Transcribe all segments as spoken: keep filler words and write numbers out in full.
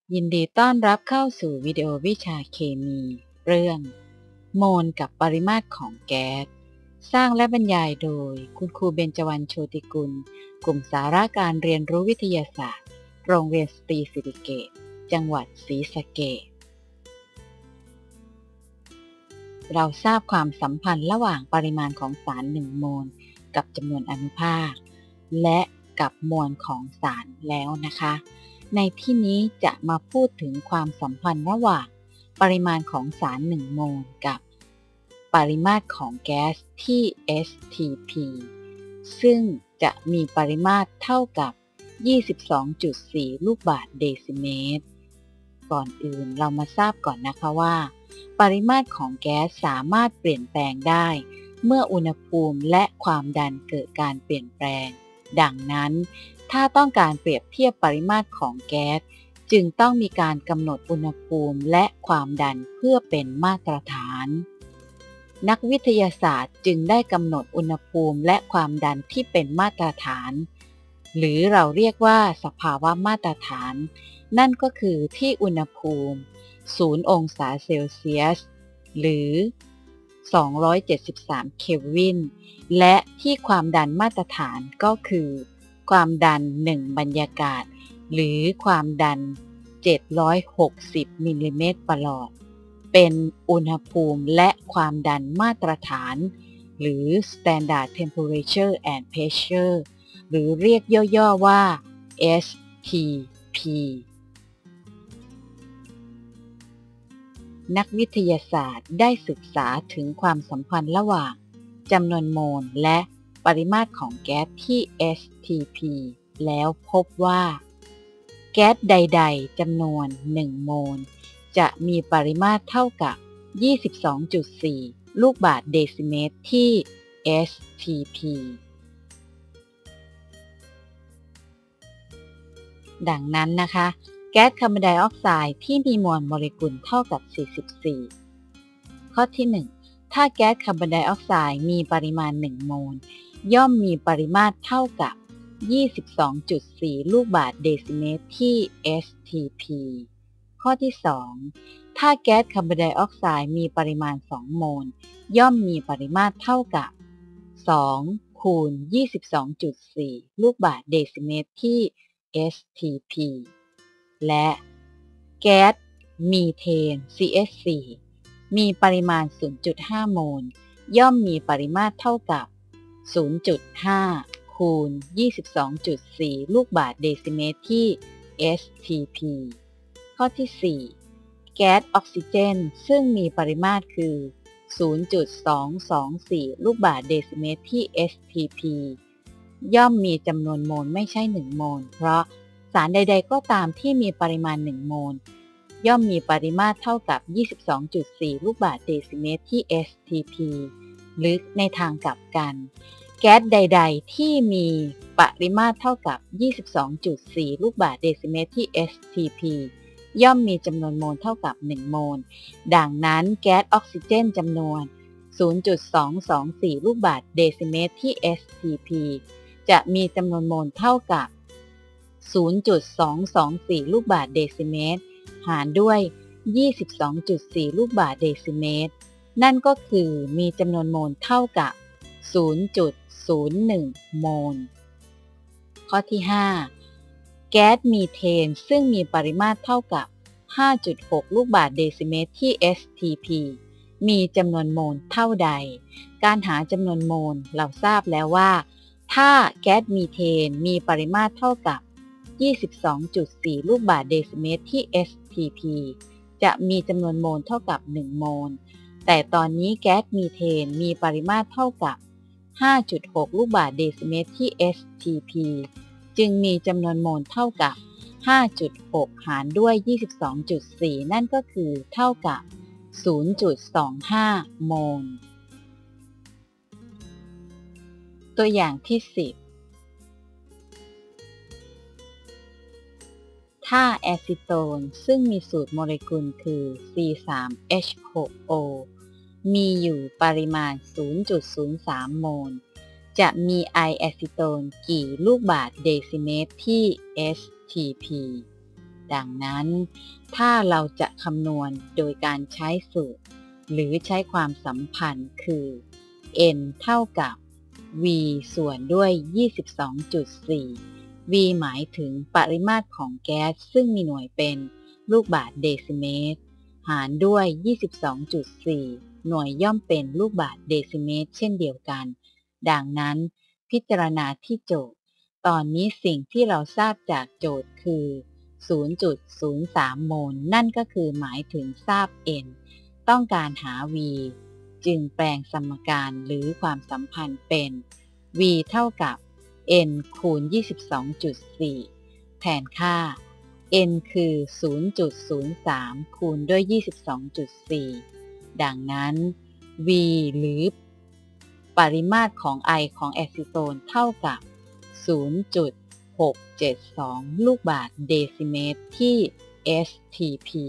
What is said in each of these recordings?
ยินดีต้อนรับเข้าสู่วิดีโอวิชาเคมี เรื่องโมลกับปริมาตรของแก๊สสร้างและบรรยายโดยคุณครูเบญจวรรณโชติกุลกลุ่มสาระการเรียนรู้วิทยาศาสตร์โรงเรียนสตรีสิริเกตจังหวัดศรีสะเกษเราทราบความสัมพันธ์ระหว่างปริมาณของสารหนึ่งโมลกับจำนวนอนุภาคและกับมวลของสารแล้วนะคะในที่นี้จะมาพูดถึงความสัมพันธ์ระหว่างปริมาณของสารหนึ่งโมลกับปริมาตรของแก๊สที่ เอส ที พี ซึ่งจะมีปริมาตรเท่ากับ ยี่สิบสองจุดสี่ ลูกบาศก์เดซิเมตรก่อนอื่นเรามาทราบก่อนนะคะว่าปริมาตรของแก๊สสามารถเปลี่ยนแปลงได้เมื่ออุณหภูมิและความดันเกิดการเปลี่ยนแปลงดังนั้นถ้าต้องการเปรียบเทียบปริมาตรของแก๊สจึงต้องมีการกำหนดอุณหภูมิและความดันเพื่อเป็นมาตรฐานนักวิทยาศาสตร์จึงได้กำหนดอุณหภูมิและความดันที่เป็นมาตรฐานหรือเราเรียกว่าสภาวะมาตรฐานนั่นก็คือที่อุณหภูมิศูนย์องศาเซลเซียสหรือสองร้อยเจ็ดสิบสามเคลวินและที่ความดันมาตรฐานก็คือความดันหนึ่งบรรยากาศหรือความดันเจ็ดร้อยหกสิบมิลลิเมตรประหลอดเป็นอุณหภูมิและความดันมาตรฐานหรือ Standard Temperature and Pressure หรือเรียกย่อๆว่า เอส ที พี นักวิทยาศาสตร์ได้ศึกษาถึงความสัมพันธ์ระหว่างจำนวนโมลและปริมาตรของแก๊สที่ เอส ที พี แล้วพบว่าแก๊สใดๆจำนวนหนึ่งโมลจะมีปริมาตรเท่ากับ ยี่สิบสองจุดสี่ ลูกบาศก์เดซิเมตรที่ เอส ที พี ดังนั้นนะคะแก๊สคาร์บอนไดออกไซด์ที่มีมวลโมเลกุลเท่ากับ สี่สิบสี่ ข้อที่ หนึ่ง ถ้าแก๊สคาร์บอนไดออกไซด์มีปริมาณหนึ่งโมลย่อมมีปริมาตรเท่ากับ ยี่สิบสองจุดสี่ ลูกบาศก์เดซิเมตรที่ เอส ที พี ข้อที่ สอง ถ้าแก๊สคาร์บอนไดออกไซด์มีปริมาณสองโมลย่อมมีปริมาตรเท่ากับสองคูณ ยี่สิบสองจุดสี่ ลูกบาศก์เดซิเมตรที่ เอส ที พี และแก๊สมีเทน ซี เอช โฟร์ มีปริมาณ ศูนย์จุดห้า โมลย่อมมีปริมาตรเท่ากับ ศูนย์จุดห้า คูณ ยี่สิบสองจุดสี่ ลูกบาศก์เดซิเมตรที่ เอส ที พี ข้อที่ สี่ แก๊สออกซิเจนซึ่งมีปริมาตรคือ ศูนย์จุดสองสองสี่ ลูกบาศก์เดซิเมตรที่ เอส ที พี ย่อมมีจำนวนโมลไม่ใช่หนึ่งโมลเพราะสารใดๆก็ตามที่มีปริมาณหนึ่งโมลย่อมมีปริมาตรเท่ากับ ยี่สิบสองจุดสี่ ลูกบาศก์เดซิเมตรที่ เอส ที พี หรือในทางกลับกันแก๊สใดๆที่มีปริมาตรเท่ากับ ยี่สิบสองจุดสี่ ลูกบาศก์เดซิเมตรที่ เอส ที พี ย่อมมีจำนวนโมลเท่ากับหนึ่งโมลดังนั้นแก๊สออกซิเจนจำนวน ศูนย์จุดสองสองสี่ ลูกบาศก์เดซิเมตรที่ เอส ที พี จะมีจำนวนโมลเท่ากับ ศูนย์จุดสองสองสี่ ลูกบาศก์เดซิเมตรหารด้วย ยี่สิบสองจุดสี่ ลูกบาศก์เดซิเมตรนั่นก็คือมีจำนวนโมลเท่ากับ ศูนย์จุดศูนย์หนึ่ง โมลข้อที่ ห้า แก๊สมีเทนซึ่งมีปริมาตรเท่ากับ ห้าจุดหก ลูกบาศก์เดซิเมตรที่ เอส ที พี มีจำนวนโมลเท่าใดการหาจำนวนโมลเราทราบแล้วว่าถ้าแก๊สมีเทนมีปริมาตรเท่ากับ ยี่สิบสองจุดสี่ ลูกบาศก์เดซิเมตรที่ เอส ที พี จะมีจำนวนโมลเท่ากับหนึ่งโมลแต่ตอนนี้แก๊สมีเทนมีปริมาตรเท่ากับ ห้าจุดหก ลูกบาศก์เดซิเมตรที่ เอส ที พี จึงมีจำนวนโมลเท่ากับ ห้าจุดหก หารด้วย ยี่สิบสองจุดสี่ นั่นก็คือเท่ากับ ศูนย์จุดสองห้า โมลตัวอย่างที่ สิบ ถ้าแอซิโตนซึ่งมีสูตรโมเลกุลคือ ซี สาม เอช หก โอ มีอยู่ปริมาณ ศูนย์จุดศูนย์สาม โมลจะมีไอแอซิโตนกี่ลูกบาศก์เดซิเมตรที่ เอส ที พีดังนั้นถ้าเราจะคำนวณโดยการใช้สูตรหรือใช้ความสัมพันธ์คือ n เท่ากับ v ส่วนด้วย ยี่สิบสองจุดสี่ v หมายถึงปริมาตรของแก๊สซึ่งมีหน่วยเป็นลูกบาศก์เดซิเมตรหารด้วย ยี่สิบสองจุดสี่ หน่วยย่อมเป็นลูกบาศก์เดซิเมตรเช่นเดียวกันดังนั้นพิจารณาที่โจทย์ตอนนี้สิ่งที่เราทราบจากโจทย์คือ ศูนย์จุดศูนย์สาม โมลนั่นก็คือหมายถึงทราบ n ต้องการหา v จึงแปลงสมการหรือความสัมพันธ์เป็น v เท่ากับ n คูณ ยี่สิบสองจุดสี่ แทนค่า n คือ ศูนย์จุดศูนย์สาม คูณด้วย ยี่สิบสองจุดสี่ ดังนั้น v หรือปริมาตรของไอของแอซิโตนเท่ากับ ศูนย์จุดหกเจ็ดสอง ลูกบาศก์เดซิเมตรที่ เอส ที พี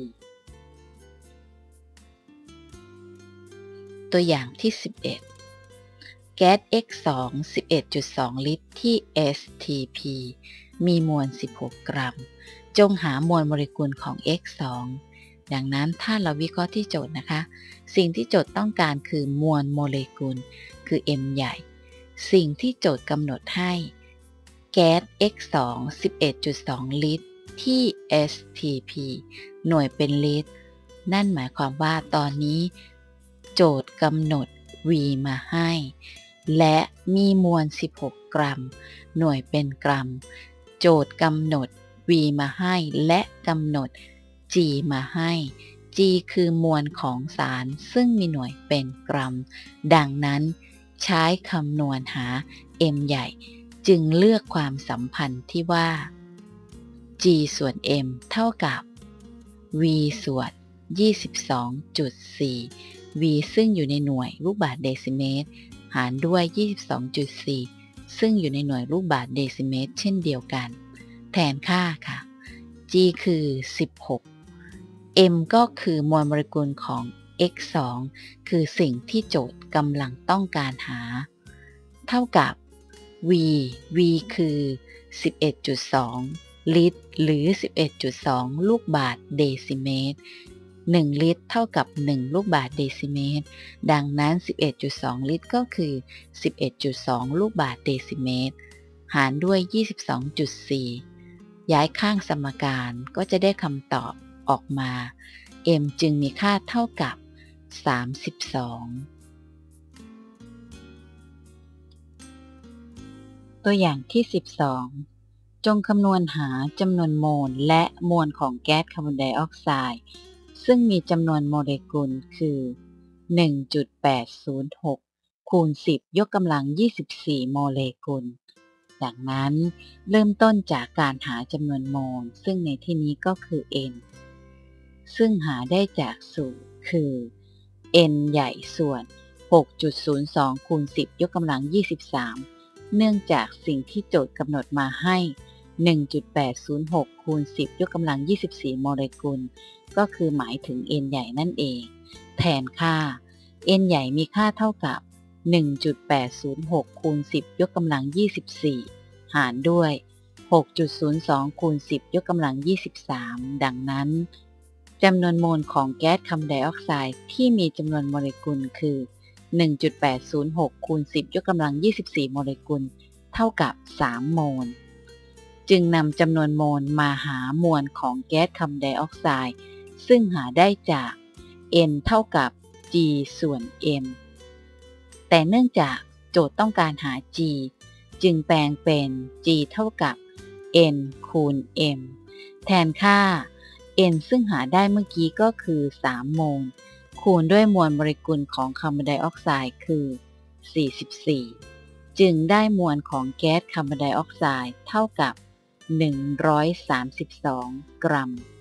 ตัวอย่างที่ สิบเอ็ด แก๊ส เอ็กซ์ สอง สิบเอ็ดจุดสอง ลิตรที่ เอส ที พี มีมวล สิบหก กรัม จงหามวลโมเลกุลของ เอ็กซ์ สอง ดังนั้นถ้าเราวิเคราะห์ที่โจทย์นะคะ สิ่งที่โจทย์ต้องการคือมวลโมเลกุลคือ m ใหญ่ สิ่งที่โจทย์กำหนดให้แก๊ส เอ็กซ์ สอง สิบเอ็ดจุดสอง ลิตรที่ เอส ที พี หน่วยเป็นลิตรนั่นหมายความว่าตอนนี้โจทย์กำหนด v มาให้และมีมวล สิบหก กรัมหน่วยเป็นกรัมโจทย์กำหนด v มาให้และกำหนด g มาให้ g คือมวลของสารซึ่งมีหน่วยเป็นกรัมดังนั้นใช้คำนวณหา m ใหญ่จึงเลือกความสัมพันธ์ที่ว่า g ส่วน m เท่ากับ v ส่วน ยี่สิบสองจุดสี่ v ซึ่งอยู่ในหน่วยลูกบาศก์เดซิเมตรหารด้วย ยี่สิบสองจุดสี่ ซึ่งอยู่ในหน่วยลูกบาศก์เดซิเมตรเช่นเดียวกันแทนค่าค่ะ g คือ สิบหก m ก็คือมวลโมเลกุลของ เอ็กซ์ สอง คือสิ่งที่โจทย์กำลังต้องการหาเท่ากับ v v คือ สิบเอ็ดจุดสอง ลิตรหรือ สิบเอ็ดจุดสอง ลูกบาศก์เดซิเมตรหนึ่งลิตรเท่ากับหนึ่งลูกบาศก์เดซิเมตรดังนั้น สิบเอ็ดจุดสอง ลิตรก็คือ สิบเอ็ดจุดสอง ลูกบาศก์เดซิเมตรหารด้วย ยี่สิบสองจุดสี่ ย้ายข้างสมการก็จะได้คำตอบออกมา m จึงมีค่าเท่ากับ สามสิบสอง ตัวอย่างที่ สิบสอง จงคำนวณหาจำนวนโมลและมวลของแก๊สคาร์บอนไดออกไซด์ซึ่งมีจำนวนโมเลกุลคือ หนึ่งจุดแปดศูนย์หก คูณ สิบ ยกกำลัง ยี่สิบสี่ โมเลกุลดังนั้นเริ่มต้นจากการหาจำนวนโมลซึ่งในที่นี้ก็คือ n ซึ่งหาได้จากสูตรคือ n ใหญ่ส่วน หกจุดศูนย์สอง คูณ สิบ ยกกำลัง ยี่สิบสาม เนื่องจากสิ่งที่โจทย์กำหนดมาให้ หนึ่งจุดแปดศูนย์หก คูณ สิบ ยกกำลัง ยี่สิบสี่ โมเลกุลก็คือหมายถึง n ใหญ่นั่นเองแทนค่า n ใหญ่มีค่าเท่ากับ หนึ่งจุดแปดศูนย์หก คูณ สิบ ยกกำลัง ยี่สิบสี่ หารด้วย หกจุดศูนย์สอง คูณ สิบ ยกกำลัง ยี่สิบสาม ดังนั้นจำนวนโมลของแก๊สคาร์บอนไดออกไซด์ที่มีจำนวนโมเลกุลคือ หนึ่งจุดแปดศูนย์หก คูณ สิบ ยกกำลัง ยี่สิบสี่ โมเลกุลเท่ากับ สาม โมลจึงนำจำนวนโมลมาหามวลของแก๊สคาร์บอนไดออกไซด์ซึ่งหาได้จาก n เท่ากับ g ส่วน m แต่เนื่องจากโจทย์ต้องการหา g จึงแปลงเป็น g เท่ากับ n คูณ m แทนค่า n ซึ่งหาได้เมื่อกี้ก็คือ สาม โมลคูณด้วยมวลโมเลกุลของคาร์บอนไดออกไซด์คือ สี่สิบสี่ จึงได้มวลของแก๊สคาร์บอนไดออกไซด์เท่ากับ หนึ่งร้อยสามสิบสอง กรัม